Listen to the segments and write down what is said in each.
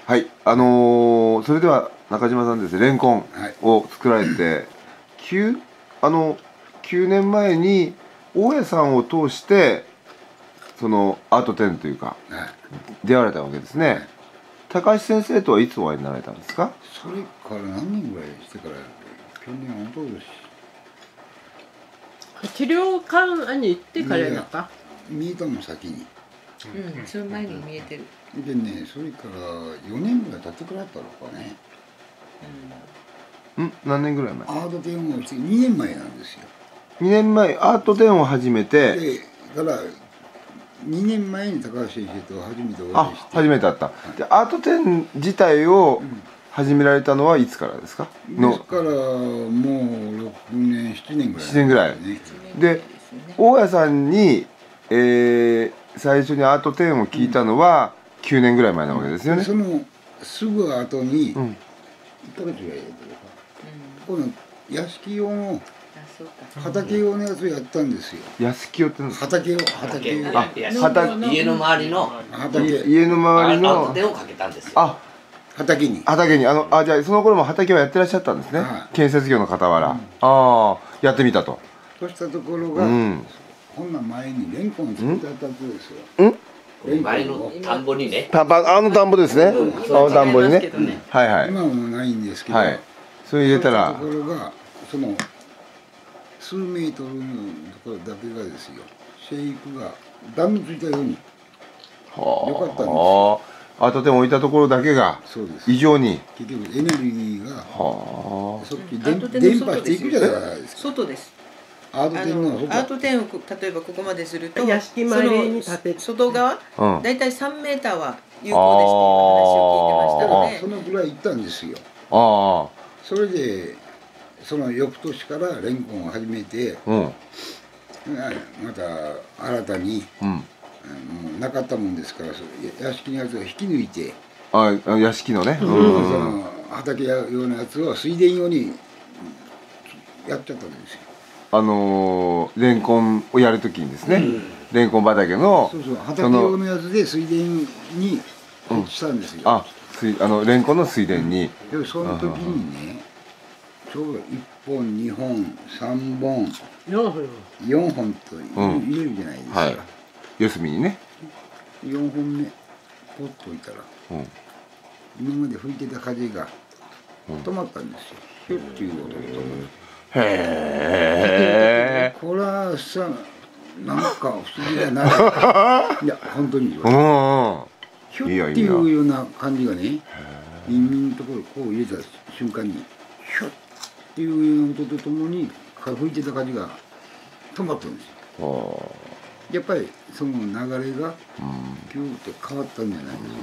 はい、それでは中島さんですね、レンコンを作られて、9年前に大家さんを通してそのアート展というか、出会われたわけですね。高橋先生とはいつお会いになられたんですか？ それから何年ぐらいしてから、去年おととし治療館に行ってからやか見えたもん先に。 その前に見えてる。 でね、それから4年ぐらい経ってからだったのかね。 何年ぐらい前？ アート展をして2年前なんですよ。 2年前アート展を始めて、 でから2年前に高橋先生と初めてお会いして。 初めて会った。でアート展自体を始められたのはいつからですか？ ですからもう6年7年ぐらい、 7年ぐらいで、大家さんに、最初にアート展を聞いたのは9年ぐらい前なわけですよね。 そのすぐ後に1ヶ月ぐらいやってるか、この屋敷用の畑用のやつをやったんですよ。 屋敷用って畑用家の周りの家の周りのアート展をかけたんですよ。 畑にじゃあその頃も畑はやってらっしゃったんですね。建設業の傍ら、やってみたと。 そうしたところが、こんな前にレンコン作ってあったんですよ。 前の田んぼにね。 田んぼですね。あの田んぼにね。はいはい。 今はもうないんですけど、 それ入れたら、 ところがその数メートルのところだけがですよ、生育が段についたように良かったんですよ。 アート展を置いたところだけが異常に結局エネルギーがそっち伝播していくじゃないですか。 外です。 アート展を例えばここまですると屋敷周りに建て外側だいたい3メーターは有効ですっていう話を聞いてましたので、 そのぐらい行ったんですよ。それでその翌年からレンコンを始めて、また新たに、なかったもんですから、屋敷のやつを引き抜いて、 屋敷のね、 その畑用のやつを水田用にやっちゃったんですよ。 レンコンをやるときにですね、レンコン畑の畑用のやつで水田に設置したんですよ。 レンコンの水田に。 でその時にね、ちょうど1本2本3本4本と入れるじゃないですか。 四隅にね。 4本目ポッと置いたら、今まで吹いてた風が止まったんですよ。ヒュッていう音で止まる。 へえ。 これはさ、なんか不思議だな。いや本当にヒュッていうような感じがね、耳のところこう入れた瞬間にヒュッっていうような音とともに吹いてた風が止まったんですよ。やっぱりその流れがキューって変わったんじゃないです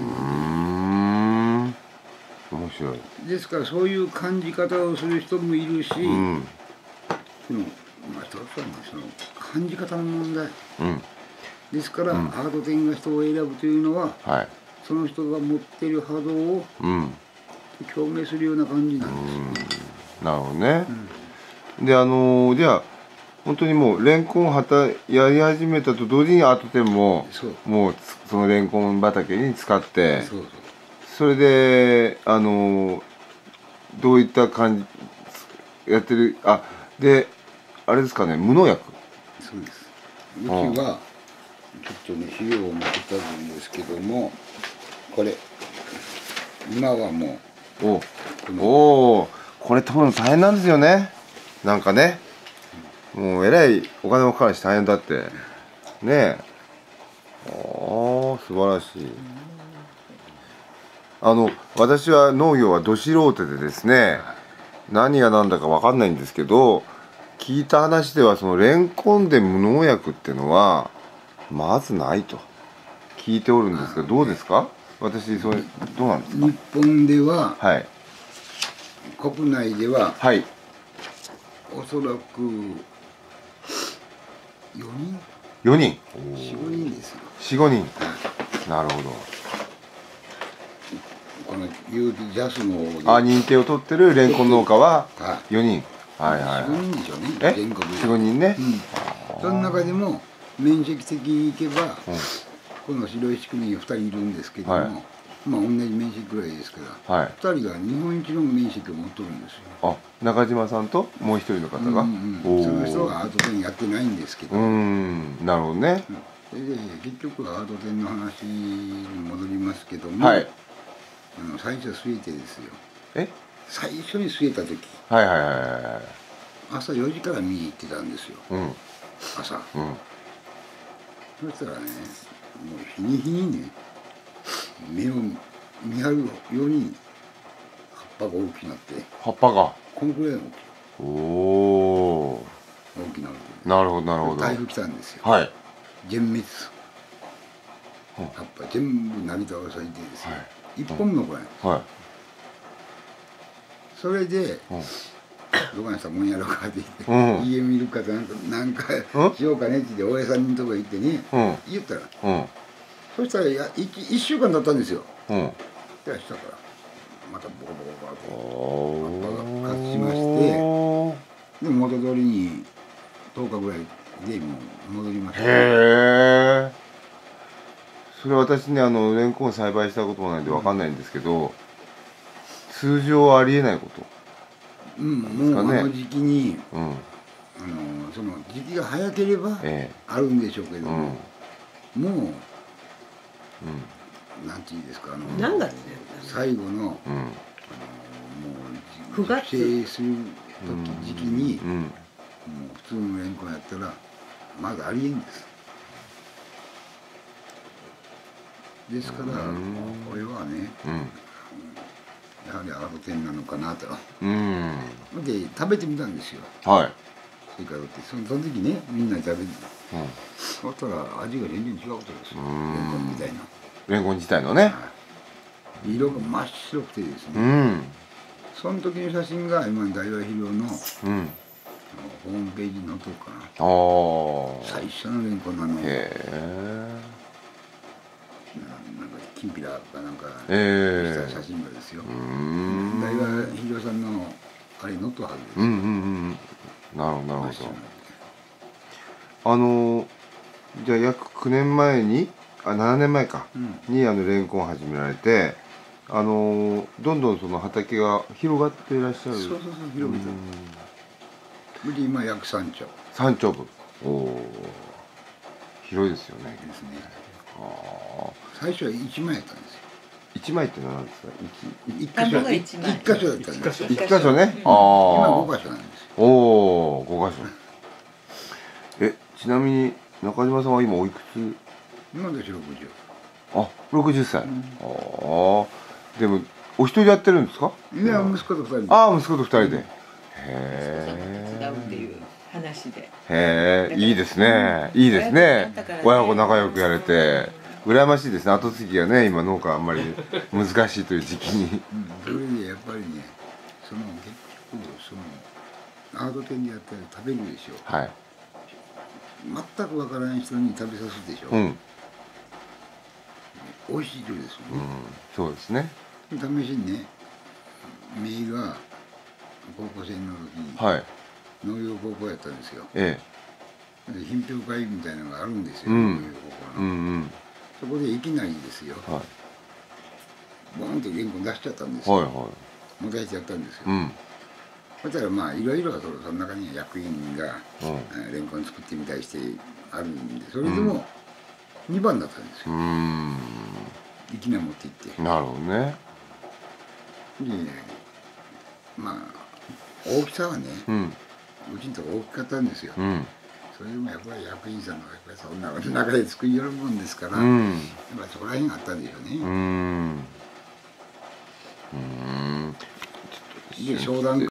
か。 面白い。 ですからそういう感じ方をする人もいるし、その一つはね、その感じ方の問題、ですから、アート展が人を選ぶというのは、その人が持っている波動を共鳴するような感じなんですよ。 なるほどね。でじゃあ本当にもうレンコンやり始めたと同時にアート展ももうそのレンコン畑に使って、それでどういった感じやってるであれですかね、無農薬。 そうです。うちはちょっとね資料を持ってたんですけども、これ今はもうこれ取るの大変なんですよね。なんかね、もうえらいお金もかかるし大変だってね。素晴らしい。私は農業はど素人でですね、何が何だか分かんないんですけど、聞いた話ではそのレンコンで無農薬っていうのはまずないと聞いておるんですが、どうですか？私それどうなんですか？ 日本では、国内では、おそらく4人 4人 45人ですよ。 45人、なるほど。 この有機ジャスの認定を取ってるレンコン農家は4人。 4人でしょうね、全国で。 4、5人ね。 その中でも面積的にいけば、この白石区に2人いるんですけども、 まあ同じ面積ぐらいですから、 はい。 2人が日本一の面積を持っとるんですよ。 あ、中島さんともう一人の方が。 その人はアート展やってないんですけど、 なるほどね。 それで結局はアート展の話に戻りますけども、 はい。 最初は据えてですよ。 え、 最初に据えた時、 はいはいはいは朝4時から見に行ってたんですよ。 い。 朝。 うん。 そしたらね、もう日に日にね、目を見張るように葉っぱが大きくなって、 葉っぱが。 このくらいのおお。 大きなる。 なるほどなるほど。 台風来たんですよ。 はい。 全滅。 うん葉っぱ全部なぎ倒されてですよ。 はい一本も残らない。 はそれで、 い。うん。 どこにしたもんやろかって言って、 うん家見るかとなんかしようかねって言って大家さんのとこ行ってね、 うん。 言ったら、 うん。 そしたら1週間経ったんですよ。 うん。 でしたからまたボコボコボコお葉っぱが活しましてお。 で元通りに10日ぐらいでもう戻りました。 へえ。それ私ね、レンコン栽培したこともないんでわかんないんですけど、通常はありえないこと。 もうあの時期にうん。 その時期が早ければえあるんでしょうけえ。 ども、 うん。 もうん。 うなんていうんですか何月だよ最後のもう 9月熟成する時期にうん。 もう普通のレンコンやったらまだありえんです。ですからこれはねうん。 やはりアート展なのかなと。 うん。 で食べてみたんですよ。 はい。 スイカロってその時ねみんなで食べてうん。 そしたら味が全然違うことですよ。レンコンみたいな。 レンコン自体のね。 色が真っ白くてですね。 うん。 その時の写真が今大和肥料のうん。 ホームページに載っとるかな。 ああ。 最初のレンコンのへえ。 なんかきんぴらかなんかええ。 した写真がですよ。 うん。 大和肥料さんのあれに載っとるはずです。 うんうんうん。なるほどなるほ真っ白ど。じゃあ約9年前に、7年前か、 うんにレンコンを始められて、どんどんその畑が広がっていらっしゃる。 そう広げた。それで今約3丁山頂部。おお。広いですよね。 ですね。 ああ。 最初は1枚やったんですよ。 一枚って何ですか。 一箇所が一枚一箇所だったんですよ。 一箇所ね。 今あ 5箇所なんですよ。 あ。おお、5箇所。ちなみに中島さんは今おいくつ？ 今年60。 あ、60歳。ああ。でもお一人でやってるんですか？ いや息子と2人。 ああ、息子と2人で。へ違うってえ。 いう話で。 へえ、いいですね。いいですね。親子仲良くやれて。羨ましいですね。後継ぎがね、今農家あんまり難しいという時期に。 それでやっぱりね、結局アート展でやったら食べるでしょ。 はい。 全くわからない人に食べさすでしょ。 うん。 美味しいとですよね。 そうですね。 試しにね、姪が高校生の時にはい。 農業高校やったんですよ。 えで品評会みたいなのがあるんですよ。 うん農業高校え。うの。 んそこでいきなりですよ。 うん。はい。 ボンってレンコン出しちゃったんですよ。 はいは持たせちゃったんですよ。 い。うん。 そしたらまあいろいろその中には役員がうん。 レンコン作ってみたりしてあるんでそれでも2番だったんですよ。いきなり持って行ってなるほどね。 でまあ大きさはねうん。 うちのとこ大きかったんですよ。 うん。 それでもやっぱり役員さんがやっぱりそんな中で作りよるもんですから、やっうん。 ぱりそこら辺があったんでしょうね。 うん。 で商談